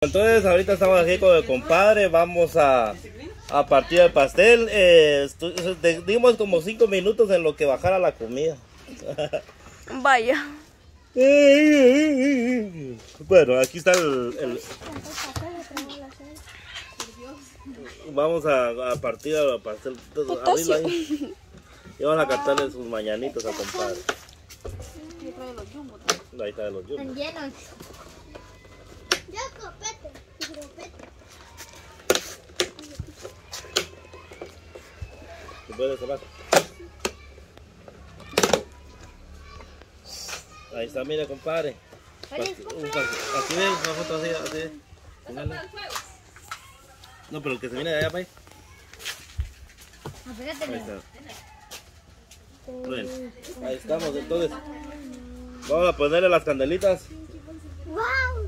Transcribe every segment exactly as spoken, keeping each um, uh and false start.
Entonces ahorita estamos aquí con el compadre, vamos a, a partir el pastel. Eh, dimos como cinco minutos en lo que bajara la comida. Vaya. Bueno, aquí está el... el... Vamos a, a partir el pastel. Abrirlo ahí. Y vamos a cantarle sus mañanitos al compadre. Ahí está de los yumbos. Están llenos. Ya, copete. Copete. ¿Se puede cerrar? Ahí está, mire, compadre. ¿Feliz cumpleaños? Aquí ven, una foto así, así. Póngale. No, pero el que se viene de allá, para ahí. Ahí está. Bueno, ahí estamos, entonces. Vamos a ponerle las candelitas. ¡Wow!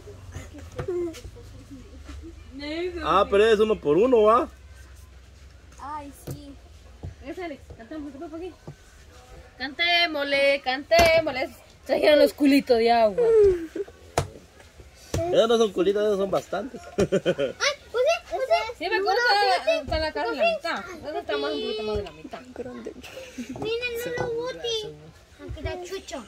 Ah, pero es uno por uno, ¿va? Ay, sí. Cantémosle, cantémosle. Trajeron los culitos de agua. Esos no son culitos, esos son bastantes. ¡Ay! ¡Puse! ¡Puse! Sí, me acuerdo que está la carne en la mitad. Eso está más un poquito más de la mitad. Miren, no lo bote. Aquí está Chucho.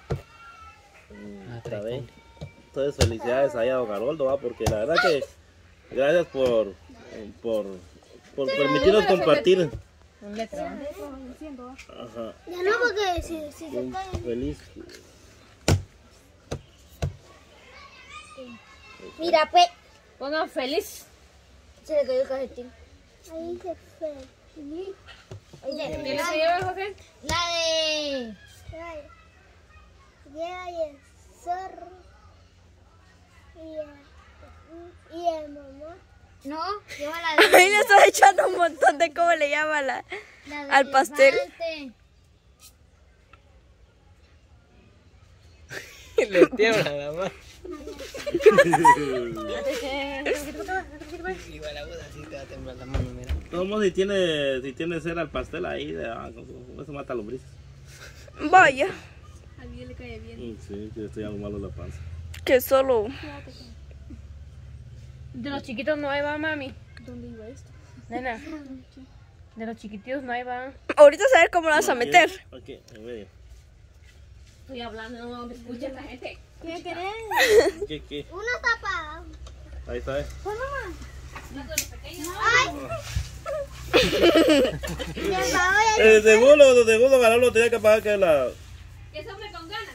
Otra vez. Entonces, felicidades ahí a don Haroldo, ¿va? Porque la verdad que gracias por, por, por permitirnos compartir. Un letra. Ajá. Ya no, porque si, si se Un cae. feliz. Mira, pues. Pongan feliz. Se le cayó el cajetín. Ahí se fue. ¿Qué se lleva, José? La de... Lleva el zorro y el, y el mamá. No, lleva la de... Ahí le estás echando un montón de cómo le llama la, la de al pastel. elefante. Le tiembla la mano. Igual a vos así te va a temblar la mano, mira. Todos si tiene, si tiene cera el pastel ahí, de, ah, con eso mata lombrices. Vaya. A mí le cae bien. Mm, sí, que estoy algo malo en la panza. Que solo. De los chiquitos no hay, va, mami. ¿Dónde iba esto? Nena. De los chiquititos no hay, va. Ahorita a ver cómo lo vas a meter. Aquí, en medio. Estoy hablando, no me escucha la gente. ¿Qué querés? ¿Qué, qué? Una tapa. Ahí está, ¿eh? ¿Cuándo más? ¡Ay! Me va El segundo, el segundo Haroldo tenía que pagar que la... Que sobre con ganas.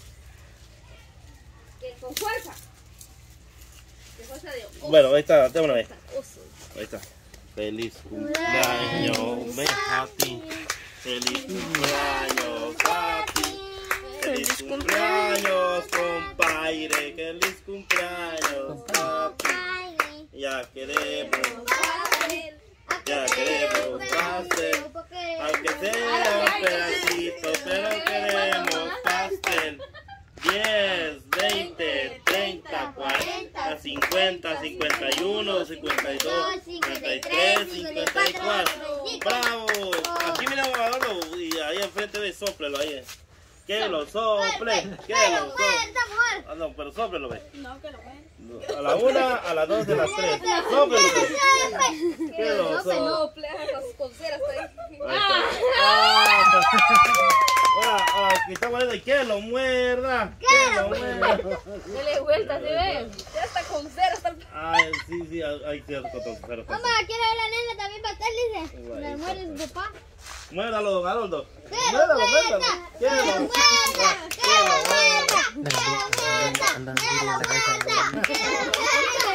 Que con fuerza. Que fuerza de oso. Bueno, ahí está, déjame ver. Oso. Ahí está. Feliz cumpleaños, ven a ti. Feliz cumpleaños a ti. Feliz cumpleaños, compadre. Feliz cumpleaños a ti. Ya queremos, ya queremos pastel. Aunque sea un pedacito, pero queremos pastel. diez, veinte, treinta, cuarenta, cincuenta, cincuenta y uno, cincuenta y dos, cincuenta y tres, cincuenta y cuatro. ¡Bravo! Aquí mira un Haroldo y ahí enfrente ve, sóplelo ahí. Que lo sople, que lo sople. Ah, no, pero sóplelo ve. No, que lo ven. A la una, a las dos, a las tres. Sóplelo ve. Que lo sople. No, plejas con cera estoy. Ahí está. Ah. Ahora, ahora, aquí está bueno, que lo muerda. Que lo muerda. Dale vuelta, ¿sí ves? Ya está con cera, está el... Ay, sí, sí, hay que hacer con pero Mamá, ¿quiere ver la nena también pastel? Dice. ¿La muere su papá? Muérdalo, don Haroldo. ¡Que lo Muérdalo, muérdalo. muerda! ¡Que Que lo lo muerda! ¡Que lo muerda! ¡Que lo muerda! Andan ¡Que lo duro esa cabeza. muerda! ¡Que lo muerda!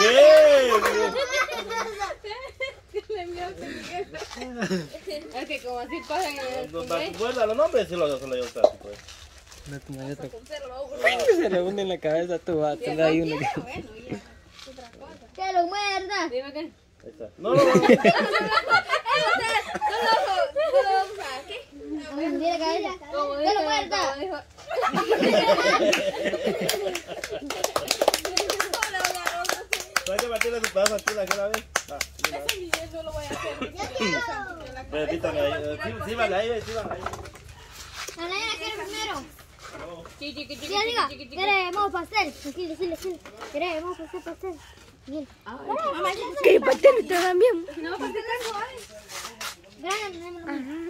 ¿Qué? Le envió que Es que como así pasa en el cumpleaños. Muérdalo, no, hombre, si lo se lo llevo pues. No te me otra. con cera lo hago. Se le hunde en la cabeza a tu vato. Le hay uno que... Bueno, ya. Otra cosa. ¡Que lo muerda! Dime qué. Ahí está. No, no, no. No lo vamos a... ¿Qué? Mira, cabeza. Como ¡Que dijo, lo muerda! como dijo. ¿Sabes que Martín su pedazo aquí la que la vez? Ah, mira. Ese ni eso lo voy a hacer. Repítame ahí. Sí, sí, vale ahí, sí, vale ahí. La nena quiere primero. no. Chiqui, chiqui, Ya diga, chiqui, chiqui. queremos pastel. Tranquilo, sí, sí. Queremos pastel, pastel. Bien. Mamá, ¿Qué pastel te dan bien? no, pastel tengo, ¿vale? Grande, démelo.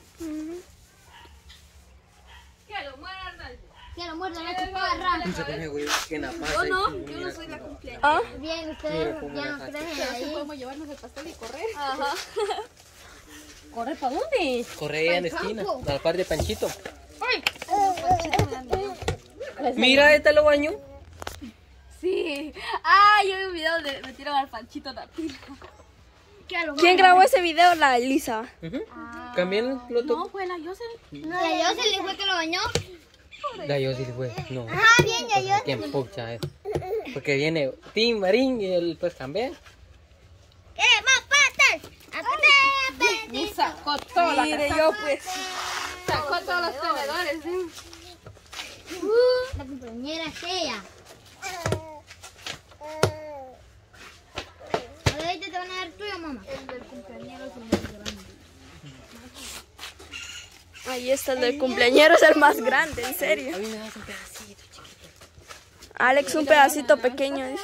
Que lo muera, Arnaldo. Que lo muerda la chuparra. Se pone, güey, que la pasa. Yo y no, tú, yo mira no soy la cómo- cumpleaños. Bien, ustedes Mira cómo ya la no saca. creen Pero sí ahí. podemos llevarnos el pastel y correr. Ajá. ¿Corre para dónde? Corre ahí en la esquina, campo. al par de Panchito. Ay. Mira, este lo baño. Sí. Ah, yo vi un video donde metieron al Panchito la pila. ¿Quién grabó ese video? La Elisa. Ujú. También lo No, tocó. fue la Jocelyn. ¿La Jocelyn fue que lo bañó? La yo sí fue. No. Ah, bien, ya yo. ¿Quién pucha es? Porque viene Tim Marín y él pues cambia. ¡Queremos pastel! ¡Pastel! Y sacó toda la Mire, casa. yo pues. Sacó todos los tenedores. ¿Sí? La compañera es ella. A ver, ahorita te van a dar tuyo, mamá. El del cumpleañero es el más grande. Ahí está el del cumpleañero, es el más grande, en serio. A mí me das un pedacito. Alex, un pedacito pequeño. dice.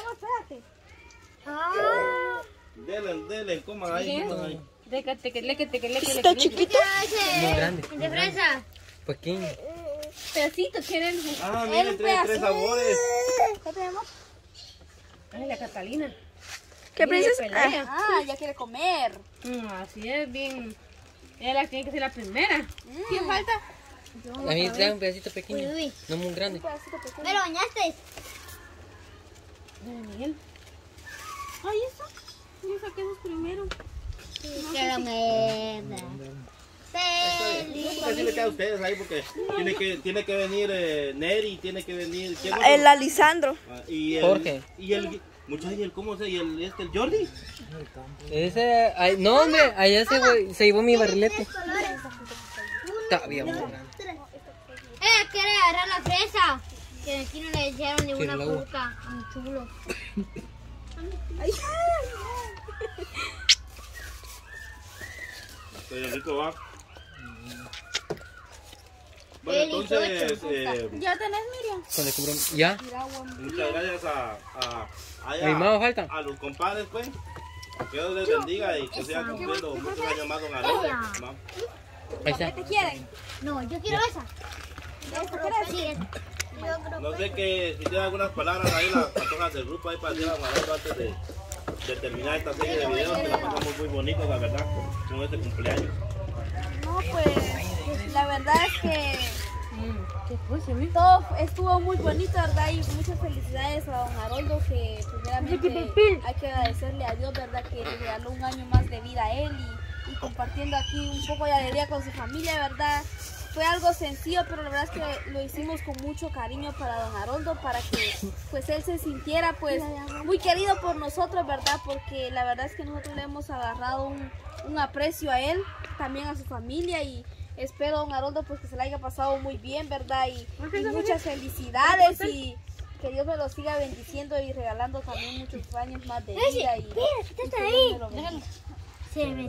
Ah, Dele, dele, coman ahí, coman ahí. Déjate que le que te que le que le Está chiquito. ese. Muy grande. De fresa. Pequeño. Pedacito quieren. Ah, miren, trae tres sabores. ¿Qué tenemos? Ay, la Catalina. ¿Qué princesa? Pelea. Ah, Ah, ya quiere comer. Mm, así es, bien. Ella la tiene que ser la primera. ¿Quién falta? A mí da un pedacito pequeño. Uy, uy. No muy grande. ¿Me lo bañaste? Dale, Miguel. Ay, eso. Yo saqué esos primero. Que lo muerda. Así le queda a ustedes ahí porque tiene que, tiene que venir eh, Neri, tiene que venir. ¿quién otro? El Alisandro. Ah, y el, Jorge. Y el. Muchachos, ¿y el cómo se? ¿Y el, este, el Jordi? Ese. Ay, no, hombre, allá se, güey, se llevó mi barrilete. Está bien, muy grande. Ella quiere agarrar la fresa. Que aquí no le echaron ninguna Sí, la uva. fruta. Muy chulo. Pero rico va. Bueno, entonces, eh, ¿Ya tenés, Miriam? Cuando compré. Ya. muchas gracias a, a, a, A mi mamá falta. a los compadres, pues. Que Dios les bendiga y que sigan cumpliendo muchos años más don Aroldo. ¿no? Ahí está. ¿Qué quieren? No, yo quiero esa. Esa sí, esa. No sé que si tienen algunas palabras ahí, las personas del grupo ahí para decir a don Aroldo antes de, de terminar esta serie de videos que la pasamos muy bonito, la verdad, con este cumpleaños. No, pues la verdad es que ¿Qué fue, mi? todo estuvo muy bonito, ¿verdad? Y muchas felicidades a don Haroldo, que primeramente hay que agradecerle a Dios, ¿verdad? Que le regaló un año más de vida a él y, y compartiendo aquí un poco de alegría con su familia, ¿verdad? Fue algo sencillo, pero la verdad es que lo hicimos con mucho cariño para don Haroldo, para que pues él se sintiera pues muy querido por nosotros, ¿verdad? Porque la verdad es que nosotros le hemos agarrado un, un aprecio a él, también a su familia, y espero, don Haroldo, pues que se le haya pasado muy bien, ¿verdad? Y, y muchas felicidades y que Dios me lo siga bendiciendo y regalando también muchos años más de vida. Y, Mira, ¿qué y está que ahí? Dios me lo bendiga. Se ve.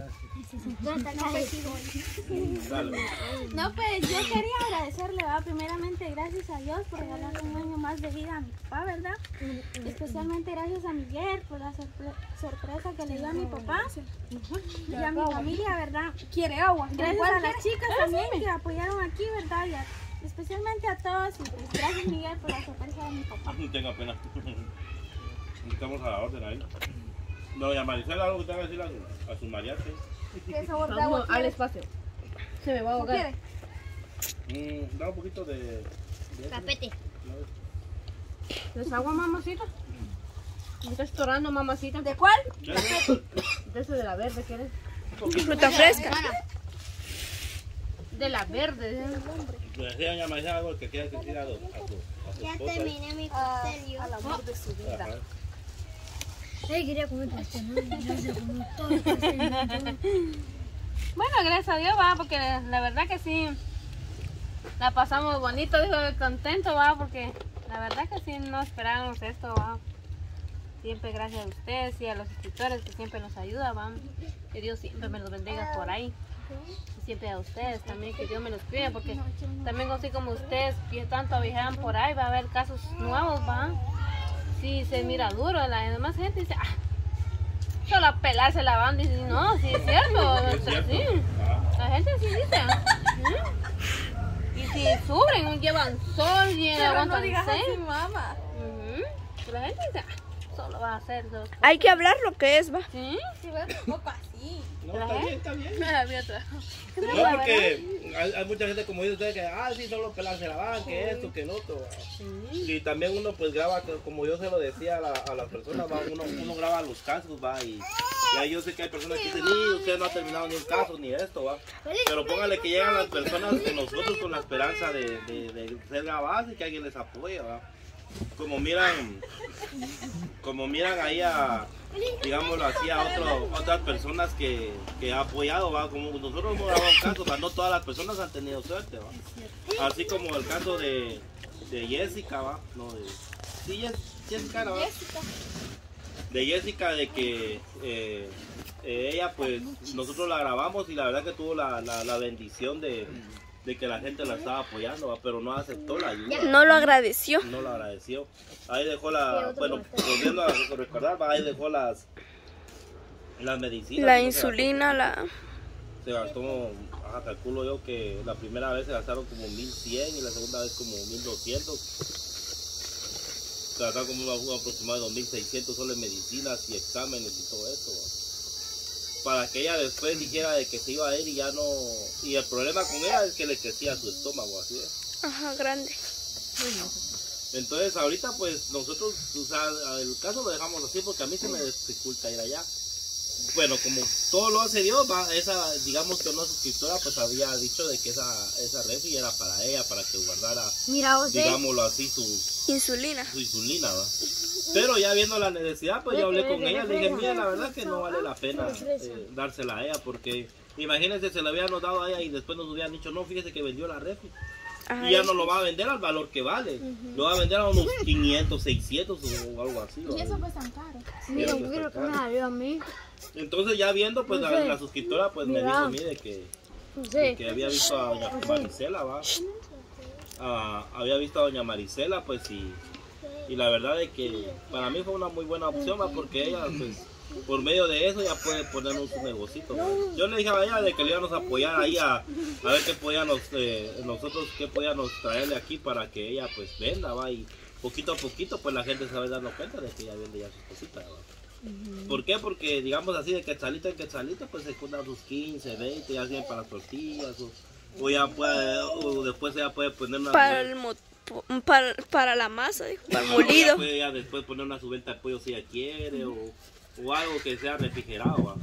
Dale. No, pues yo quería agradecerle, ¿verdad? Primeramente, gracias a Dios por regalarle un año más de vida a mi papá, ¿verdad? Especialmente gracias a Miguel por la sorpre- sorpresa que le dio a mi papá y a mi familia, ¿verdad? Quiere agua. Gracias a las chicas también que apoyaron aquí, ¿verdad? Y a- especialmente a todos. Y pues gracias, Miguel, por la sorpresa de mi papá. No tenga pena. Estamos a la orden ahí. Doña Maricela, algo que tenga que decir a su, a su mariachi. ¿Qué sabor de agua Vamos al quiere? espacio. Se me va a ¿No ahogar. quiere? Mm, da un poquito de. de Capete. ¿Es agua, mamacita? ¿Me estás torando, mamacita? ¿De cuál? De eso de la verde, ¿quieres? Fruta fresca. De la verde. ¿eh? Le decía doña Maricela algo que quiera decir a, su- a su, a su Ya esposa. terminé mi Ah, pastel yo. al amor de su vida. Ajá. Ay, quería comer pastel, ¿no? Yo se comió todo el pastel. Bueno, gracias a Dios, va, porque la verdad que sí, la pasamos bonito, dijo, contento, va, porque la verdad que sí, no esperábamos esto, va. Siempre gracias a ustedes y a los escritores que siempre nos ayudan, va. Que Dios siempre me los bendiga por ahí. Siempre a ustedes también, que Dios me los cuide, porque también así como ustedes que tanto viajan por ahí, va a haber casos nuevos, va. Sí, se mira duro, la demás gente dice, ah, solo a pelarse la banda, y dice, no, sí es cierto, ¿Es cierto? sí. La gente sí dice. ¿Mm? Y si sufren, llevan sol, llevan Pero no aguantan digas así, sed. mamá. Ujú. La gente dice, ah, solo va a hacer dos. Hay que hablar lo que es, va. ¿Sí? Sí, va un poco así. No, está bien, está bien. Había otra. No, porque hay, hay mucha gente como dice usted que, ah, sí, solo pelarse la van, que esto, que el otro. Y también uno pues graba, como yo se lo decía a la, a la persona, va, uno, uno graba los casos, va, y, y ahí yo sé que hay personas que dicen, ni usted no ha terminado ni un caso, ni esto, va. Pero póngale que llegan las personas con nosotros con la esperanza de, de, de ser grabadas y que alguien les apoye, va. Como miran, como miran ahí a, digámoslo así, a otro, otras personas que, que ha apoyado, ¿va? Como nosotros hemos grabado casos, ¿va? No todas las personas han tenido suerte, ¿va? Así como el caso de, de Jessica, ¿va? No, de, sí, Jess, Jessica, ¿no? De Jessica, de que eh, eh, ella, pues, nosotros la grabamos y la verdad que tuvo la, la, la bendición de, de que la gente la estaba apoyando, ¿va? Pero no aceptó la ayuda. No lo agradeció. No lo agradeció. Ahí dejó la, bueno, volviendo a recordar, ahí dejó las, las medicinas. La ¿no? insulina, la... Se gastó, ajá, calculo yo que la primera vez se gastaron como mil cien y la segunda vez como mil doscientos. Se gastaron como un aproximado de dos mil seiscientos solo en medicinas y exámenes y todo eso, ¿va? Para que ella después dijera de que se iba a ir y ya no... Y el problema con ella es que le crecía su estómago, así es. Ajá, grande. Entonces ahorita pues nosotros, o sea, el caso lo dejamos así porque a mí se me dificulta ir allá. Bueno, como todo lo hace Dios, va, esa, digamos que una suscriptora pues había dicho de que esa, esa refri era para ella, para que guardara, Mira, usted. digámoslo así, su, Insulina. su insulina, ¿va? Pero ya viendo la necesidad, pues yo hablé con ella, le dije, mira, la verdad que no vale la pena eh, dársela a ella, porque imagínense, se la habíamos dado a ella y después nos hubieran dicho, no, fíjese que vendió la refri. Ajá, Y ya no lo va a vender al valor que vale, lo va a vender a unos quinientos, seiscientos o algo así. ¿Va? Y eso fue tan caro. Mira, Eso está mira que caro. me salió a mí. Entonces ya viendo, pues la, la suscriptora pues me dijo a mí de que, de que había visto a doña Marisela, va. Ah, había visto a doña Marisela, pues y, y la verdad es que para mí fue una muy buena opción, va, porque ella pues por medio de eso ya puede ponernos un negocito, ¿va? Yo le dije a ella de que le íbamos a apoyar ahí a, a ver qué podíamos, eh, nosotros qué podíamos traerle aquí para que ella pues venda, va, y poquito a poquito pues la gente se va dando cuenta de que ella vende ya sus cositas, va. ¿Por qué? Porque digamos así de quetzalito en quetzalito pues se juntan sus quince, veinte, ya tienen para las tortillas o, o ya puede, o después ella puede poner una Para, el mo- para, para la masa, dijo, para el molido. ella puede ya después poner una subelta de pollo si ella quiere o, o algo que sea refrigerado, ¿va?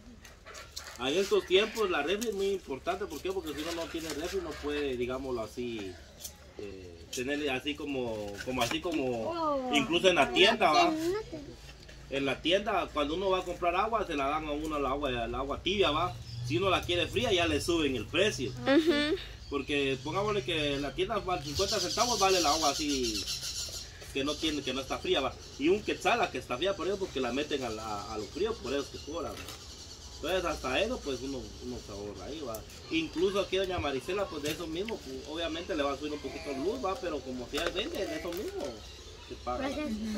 En estos tiempos la refri es muy importante, ¿por qué? Porque si uno no tiene refri no puede, digámoslo así, eh, tener así como, como así como, incluso en la tienda, ¿va? En la tienda, cuando uno va a comprar agua, se la dan a uno el agua, el agua tibia, ¿va? Si uno la quiere fría, ya le suben el precio. Ujú. Porque pongámosle que en la tienda vale cincuenta centavos, vale el agua así, que no tiene, que no está fría, ¿va? Y un quetzal, la que está fría, por eso, porque la meten a, la, a lo frío, por eso que cobran, ¿va? Entonces, hasta eso, pues uno, uno se ahorra ahí, ¿va? Incluso aquí doña Marisela, pues de eso mismo, pues, obviamente le va a subir un poquito de luz, ¿va? Pero como si ella vende, de eso mismo se paga.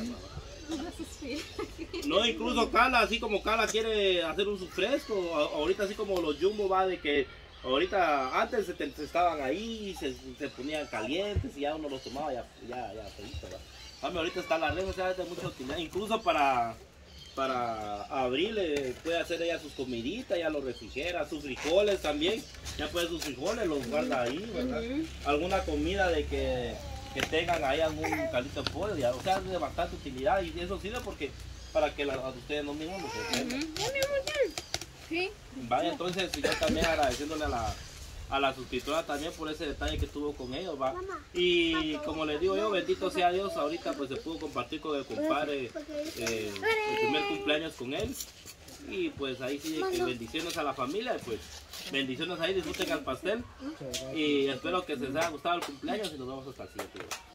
No, incluso Carla, así como Carla quiere hacer un fresco, ahorita así como los Jumbo, va, de que ahorita antes se, te, se estaban ahí, se, se ponían calientes y ya uno los tomaba ya, ya, ya, feliz, ¿va? Mami, ahorita está la red, o sea, de mucha utilidad, incluso para, para abril eh, puede hacer ella sus comiditas, ya los refrigera, sus frijoles también, ya puede sus frijoles, los guarda ahí, ¿verdad? Alguna comida de que que tengan ahí algún caldito de pollo, ya, o sea, de bastante utilidad y eso sirve porque para que la, a ustedes no mismos los ofendan. Sí. Vaya, entonces yo también agradeciéndole a la, a la suscriptora también por ese detalle que tuvo con ellos, va. Y como les digo yo, bendito sea Dios, ahorita pues se pudo compartir con el compadre eh, el primer cumpleaños con él. Y pues ahí sí que bendiciones a la familia, y pues bendiciones ahí, disfruten al pastel y espero que les haya gustado el cumpleaños y nos vemos hasta el siguiente.